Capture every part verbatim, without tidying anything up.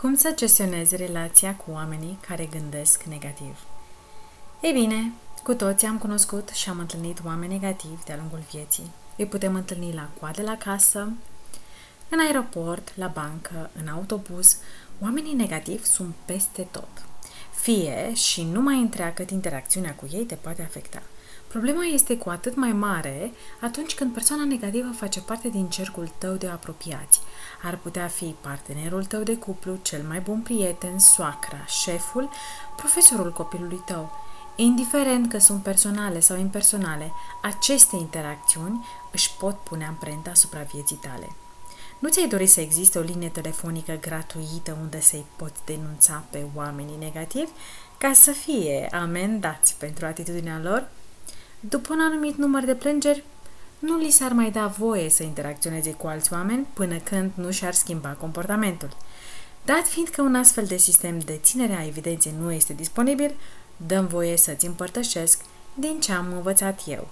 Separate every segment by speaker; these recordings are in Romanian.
Speaker 1: Cum să gestionezi relația cu oamenii care gândesc negativ? Ei bine, cu toții am cunoscut și am întâlnit oameni negativi de-a lungul vieții. Îi putem întâlni la coadă la casă, în aeroport, la bancă, în autobuz. Oamenii negativi sunt peste tot. Fie și numai întreagăt interacțiunea cu ei te poate afecta. Problema este cu atât mai mare atunci când persoana negativă face parte din cercul tău de apropiați. Ar putea fi partenerul tău de cuplu, cel mai bun prieten, soacra, șeful, profesorul copilului tău. Indiferent că sunt personale sau impersonale, aceste interacțiuni își pot pune amprenta asupra vieții tale. Nu ți-ai dorit să existe o linie telefonică gratuită unde să-i poți denunța pe oamenii negativi ca să fie amendați pentru atitudinea lor? După un anumit număr de plângeri, nu li s-ar mai da voie să interacționeze cu alți oameni până când nu și-ar schimba comportamentul. Dat fiind că un astfel de sistem de ținere a evidenței nu este disponibil, dăm voie să-ți împărtășesc din ce am învățat eu.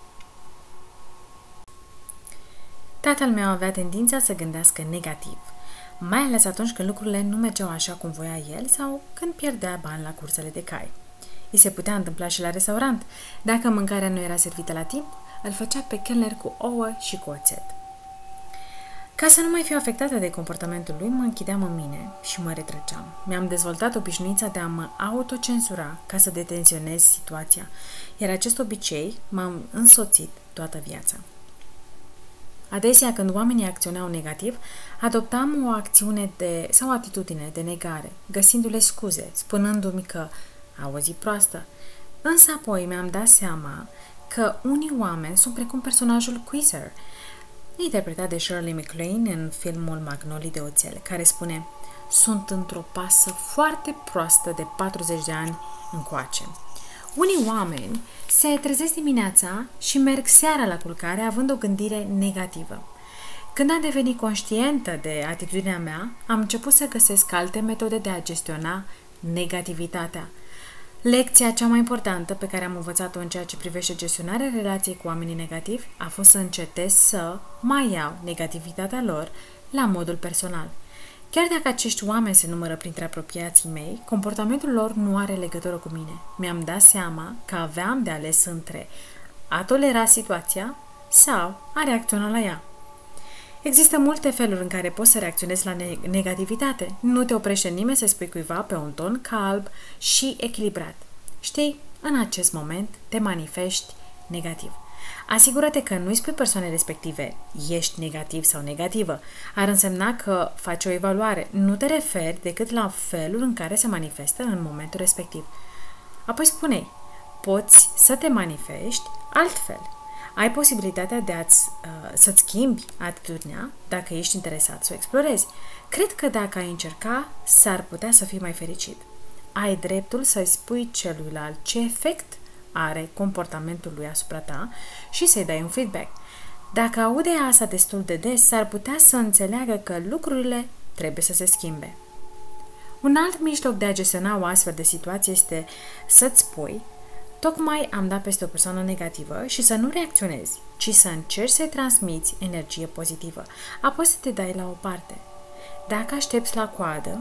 Speaker 1: Tatăl meu avea tendința să gândească negativ, mai ales atunci când lucrurile nu mergeau așa cum voia el sau când pierdea bani la cursele de cai. I se putea întâmpla și la restaurant. Dacă mâncarea nu era servită la timp, îl făcea pe chelner cu ouă și cu oțet. Ca să nu mai fiu afectată de comportamentul lui, mă închideam în mine și mă retrăgeam. Mi-am dezvoltat obișnuința de a mă autocenzura ca să detenționez situația, iar acest obicei m-a însoțit toată viața. Adesea, când oamenii acționau negativ, adoptam o acțiune de, sau o atitudine de negare, găsindu-le scuze, spunându-mi că au o zi proastă. Însă apoi mi-am dat seama că unii oameni sunt precum personajul Quasar, interpretat de Shirley MacLaine în filmul Magnolii de oțel, care spune: "Sunt într-o pasă foarte proastă de patruzeci de ani încoace." Unii oameni se trezesc dimineața și merg seara la culcare având o gândire negativă. Când am devenit conștientă de atitudinea mea, am început să găsesc alte metode de a gestiona negativitatea. Lecția cea mai importantă pe care am învățat-o în ceea ce privește gestionarea relației cu oamenii negativi a fost să încetez să mai iau negativitatea lor la modul personal. Chiar dacă acești oameni se numără printre apropiații mei, comportamentul lor nu are legătură cu mine. Mi-am dat seama că aveam de ales între a tolera situația sau a reacționa la ea. Există multe feluri în care poți să reacționezi la negativitate. Nu te oprește nimeni să spui cuiva pe un ton calm și echilibrat: "Știi, în acest moment te manifesti negativ." Asigură-te că nu-i spui persoanei respective: "Ești negativ sau negativă." Ar însemna că faci o evaluare. Nu te referi decât la felul în care se manifestă în momentul respectiv. Apoi spune-i: "Poți să te manifesti altfel." Ai posibilitatea de a-ți, uh, să-ți schimbi atitudinea dacă ești interesat să o explorezi. Cred că dacă ai încerca, s-ar putea să fii mai fericit. Ai dreptul să-i spui celuilalt ce efect are comportamentul lui asupra ta și să-i dai un feedback. Dacă aude asta destul de des, s-ar putea să înțeleagă că lucrurile trebuie să se schimbe. Un alt mijloc de a gestiona o astfel de situație este să-ți spui: "Tocmai am dat peste o persoană negativă" și să nu reacționezi, ci să încerci să-i transmiți energie pozitivă, apoi să te dai la o parte. Dacă aștepți la coadă,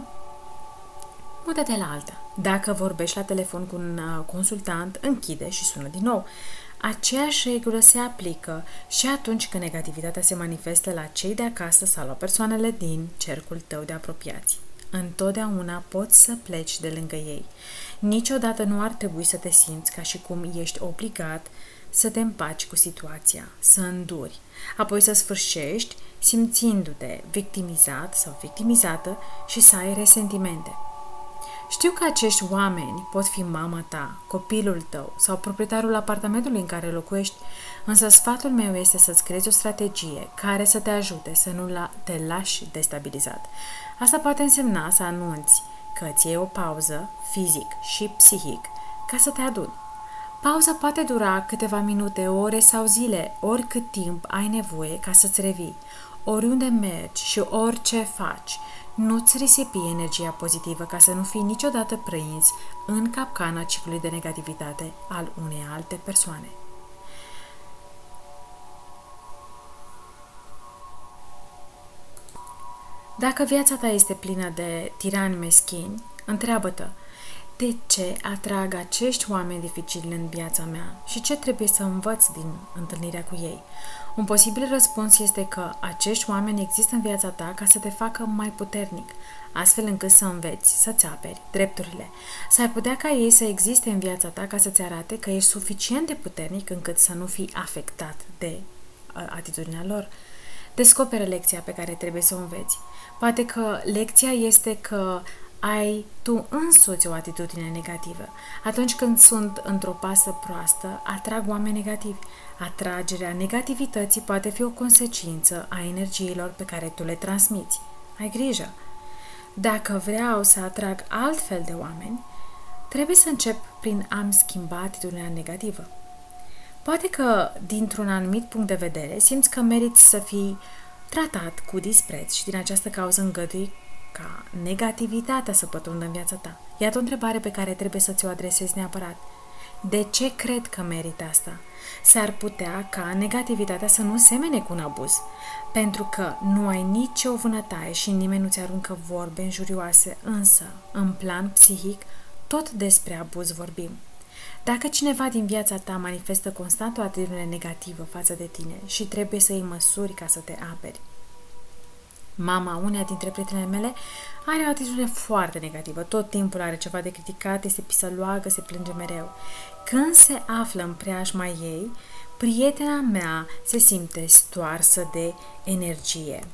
Speaker 1: mută-te la alta. Dacă vorbești la telefon cu un consultant, închide și sună din nou. Aceeași regulă se aplică și atunci când negativitatea se manifestă la cei de acasă sau la persoanele din cercul tău de apropiați. Întotdeauna poți să pleci de lângă ei. Niciodată nu ar trebui să te simți ca și cum ești obligat să te împaci cu situația, să înduri, apoi să sfârșești simțindu-te victimizat sau victimizată și să ai resentimente. Știu că acești oameni pot fi mama ta, copilul tău sau proprietarul apartamentului în care locuiești, însă sfatul meu este să-ți creezi o strategie care să te ajute să nu te lași destabilizat. Asta poate însemna să anunți că îți iei o pauză fizic și psihic ca să te aduni. Pauza poate dura câteva minute, ore sau zile, oricât timp ai nevoie ca să-ți revii. Oriunde mergi și orice faci, nu-ți risipi energia pozitivă ca să nu fii niciodată prins în capcana ciclului de negativitate al unei alte persoane. Dacă viața ta este plină de tirani meschini, întreabă-te, de ce atrag acești oameni dificili în viața mea și ce trebuie să învăț din întâlnirea cu ei? Un posibil răspuns este că acești oameni există în viața ta ca să te facă mai puternic, astfel încât să înveți, să-ți aperi drepturile. S-ar putea ca ei să existe în viața ta ca să-ți arate că ești suficient de puternic încât să nu fii afectat de atitudinea lor. Descoperă lecția pe care trebuie să o înveți. Poate că lecția este că ai tu însuți o atitudine negativă. Atunci când sunt într-o pasă proastă, atrag oameni negativi. Atragerea negativității poate fi o consecință a energiilor pe care tu le transmiți. Ai grijă! Dacă vreau să atrag altfel de oameni, trebuie să încep prin a-mi schimba atitudinea negativă. Poate că, dintr-un anumit punct de vedere, simți că meriți să fii tratat cu dispreț și din această cauză îngădui ca negativitatea să pătrundă în viața ta. Iată o întrebare pe care trebuie să ți-o adresezi neapărat. De ce cred că merit asta? S-ar putea ca negativitatea să nu semene cu un abuz, pentru că nu ai nicio vânătaie și nimeni nu-ți aruncă vorbe injurioase, însă, în plan psihic, tot despre abuz vorbim. Dacă cineva din viața ta manifestă constant o atitudine negativă față de tine și trebuie să iei măsuri ca să te aperi. Mama, una dintre prietenele mele, are o atitudine foarte negativă. Tot timpul are ceva de criticat, este pisăloagă, se plânge mereu. Când se află în preajma ei, prietena mea se simte stoarsă de energie.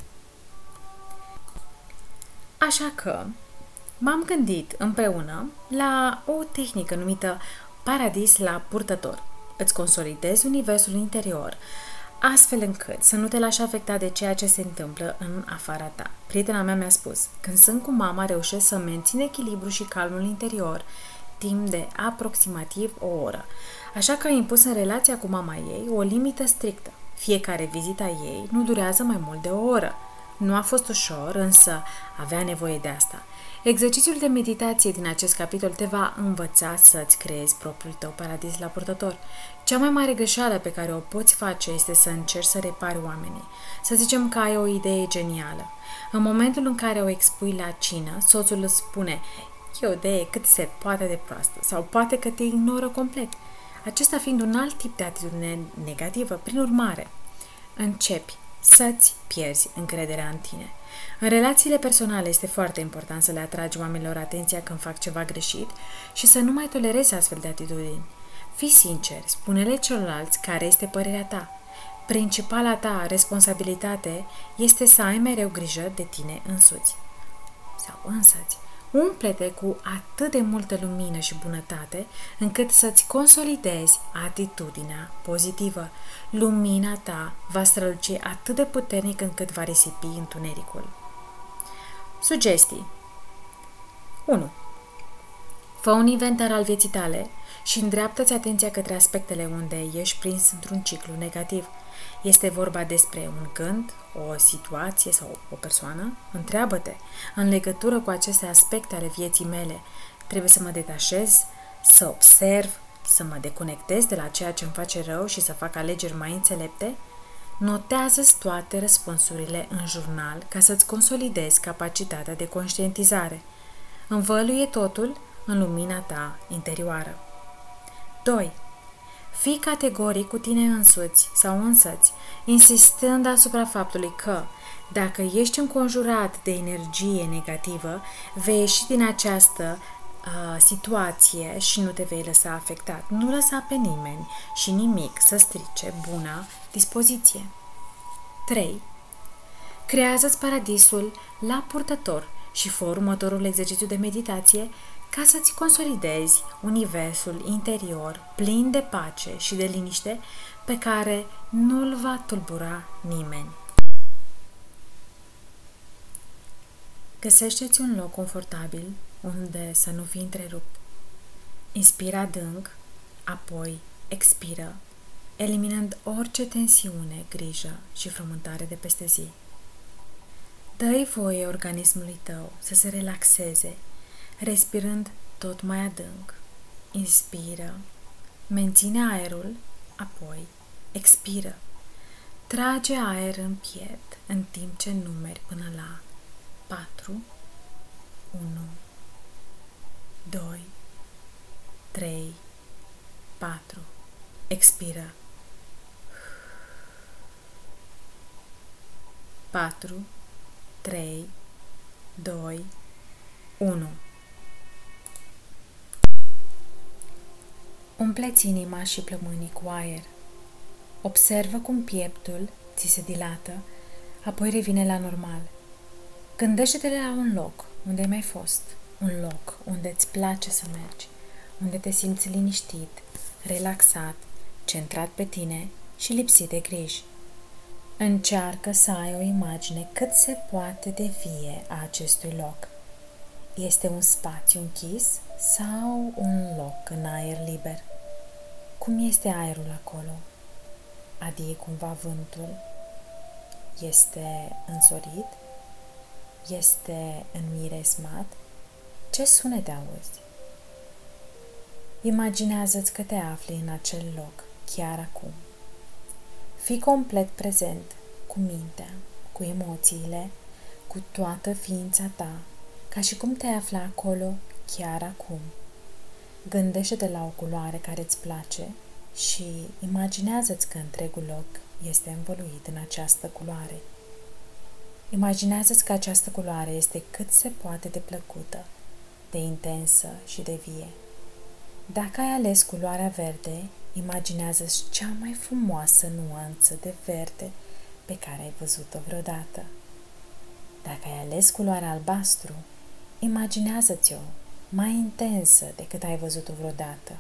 Speaker 1: Așa că m-am gândit împreună la o tehnică numită Paradis la purtător. Îți consolidezi universul interior, astfel încât să nu te lași afectat de ceea ce se întâmplă în afara ta. Prietena mea mi-a spus, când sunt cu mama, reușesc să mențin echilibru și calmul interior timp de aproximativ o oră. Așa că a impus în relația cu mama ei o limită strictă. Fiecare vizită a ei nu durează mai mult de o oră. Nu a fost ușor, însă avea nevoie de asta. Exercițiul de meditație din acest capitol te va învăța să-ți creezi propriul tău paradis la purtător. Cea mai mare greșeală pe care o poți face este să încerci să repari oamenii. Să zicem că ai o idee genială. În momentul în care o expui la cină, soțul îți spune, e o idee cât se poate de proastă sau poate că te ignoră complet. Acesta fiind un alt tip de atitudine negativă, prin urmare, începi să-ți pierzi încrederea în tine. În relațiile personale este foarte important să le atragi oamenilor atenția când fac ceva greșit și să nu mai tolerezi astfel de atitudini. Fii sincer, spune-le celorlalți care este părerea ta. Principala ta responsabilitate este să ai mereu grijă de tine însuți sau însăți. Umple-te cu atât de multă lumină și bunătate încât să-ți consolidezi atitudinea pozitivă. Lumina ta va străluci atât de puternic încât va risipi întunericul. Sugestii unu. Fă un inventar al vieții tale și îndreaptă-ți atenția către aspectele unde ești prins într-un ciclu negativ. Este vorba despre un gând, o situație sau o persoană? Întreabă-te, în legătură cu aceste aspecte ale vieții mele, trebuie să mă detașez, să observ, să mă deconectez de la ceea ce îmi face rău și să fac alegeri mai înțelepte? Notează-ți toate răspunsurile în jurnal ca să-ți consolidezi capacitatea de conștientizare. Învăluie totul în lumina ta interioară. doi. Fii categoric cu tine însuți sau însăți, insistând asupra faptului că, dacă ești înconjurat de energie negativă, vei ieși din această uh, situație și nu te vei lăsa afectat. Nu lăsa pe nimeni și nimic să strice buna dispoziție. trei. Creează-ți paradisul la purtător și fă următorul exercițiu de meditație ca să-ți consolidezi universul interior plin de pace și de liniște pe care nu-l va tulbura nimeni. Găsește-ți un loc confortabil unde să nu fii întrerupt. Inspiră adânc, apoi expiră, eliminând orice tensiune, grijă și frământare de peste zi. Dă-i voie organismului tău să se relaxeze, respirând tot mai adânc. Inspiră, menține aerul, apoi expiră. Trage aer în piept în timp ce numeri până la patru, unu, doi, trei, patru. Expiră. patru, trei, doi, unu. Umpleți inima și plămânii cu aer. Observă cum pieptul ți se dilată, apoi revine la normal. Gândește-te la un loc unde ai mai fost, un loc unde îți place să mergi, unde te simți liniștit, relaxat, centrat pe tine și lipsit de griji. Încearcă să ai o imagine cât se poate de vie a acestui loc. Este un spațiu închis sau un loc în aer liber? Cum este aerul acolo? Adie cumva vântul? Este însorit? Este înmiresmat? Ce sunete auzi? Imaginează-ți că te afli în acel loc, chiar acum. Fii complet prezent, cu mintea, cu emoțiile, cu toată ființa ta, ca și cum te-ai afla acolo, chiar acum. Gândește-te la o culoare care îți place și imaginează-ți că întregul loc este învăluit în această culoare. Imaginează-ți că această culoare este cât se poate de plăcută, de intensă și de vie. Dacă ai ales culoarea verde, imaginează-ți cea mai frumoasă nuanță de verde pe care ai văzut-o vreodată. Dacă ai ales culoarea albastru, imaginează-ți-o mai intensă decât ai văzut-o vreodată.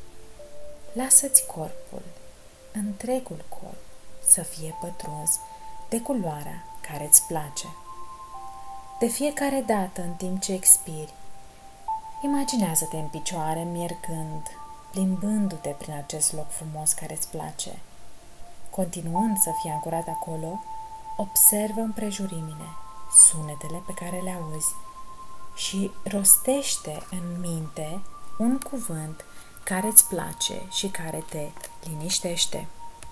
Speaker 1: Lasă-ți corpul, întregul corp, să fie pătruns de culoarea care îți place. De fiecare dată, în timp ce expiri, imaginează-te în picioare mergând, plimbându-te prin acest loc frumos care îți place. Continuând să fii ancorat acolo, observă împrejurimile, sunetele pe care le auzi și rostește în minte un cuvânt care îți place și care te liniștește.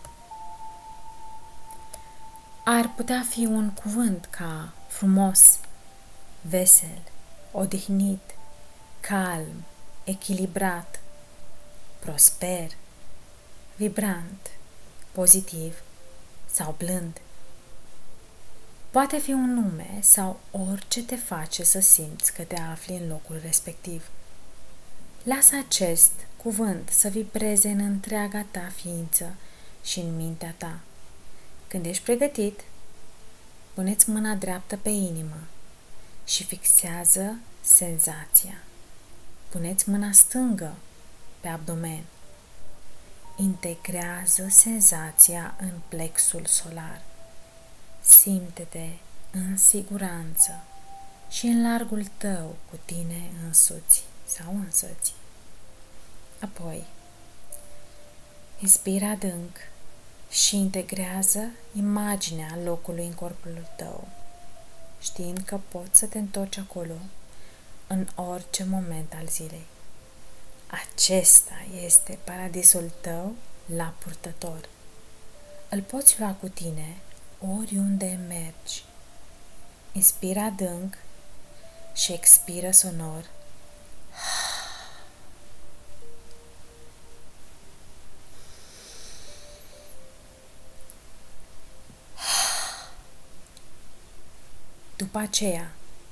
Speaker 1: Ar putea fi un cuvânt ca frumos, vesel, odihnit, calm, echilibrat, prosper, vibrant, pozitiv sau blând. Poate fi un nume sau orice te face să simți că te afli în locul respectiv. Lasă acest cuvânt să vibreze în întreaga ta ființă și în mintea ta. Când ești pregătit, pune-ți mâna dreaptă pe inimă și fixează senzația. Pune-ți mâna stângă pe abdomen. Integrează senzația în plexul solar. Simte-te în siguranță și în largul tău cu tine însuți sau însăți. Apoi, inspiră adânc și integrează imaginea locului în corpul tău, știind că poți să te întorci acolo în orice moment al zilei. Acesta este paradisul tău la purtător. Îl poți lua cu tine oriunde mergi. Inspiră adânc și expiră sonor. După aceea,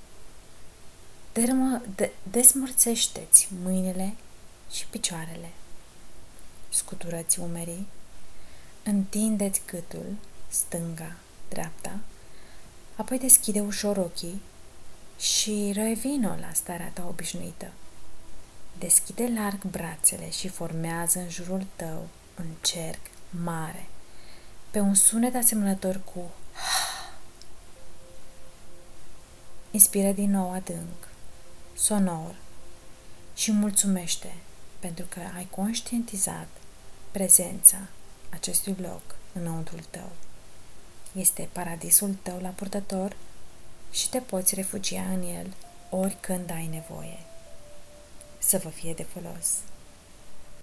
Speaker 1: de- desmorțește-ți mâinile și picioarele. Scutură-ți umerii, întinde-ți gâtul, stânga, dreapta, apoi deschide ușor ochii și revină la starea ta obișnuită. Deschide larg brațele și formează în jurul tău un cerc mare, pe un sunet asemănător cu Inspiră din nou adânc, sonor și mulțumește pentru că ai conștientizat prezența acestui loc înăuntrul tău. Este paradisul tău la purtător și te poți refugia în el oricând ai nevoie. Să vă fie de folos!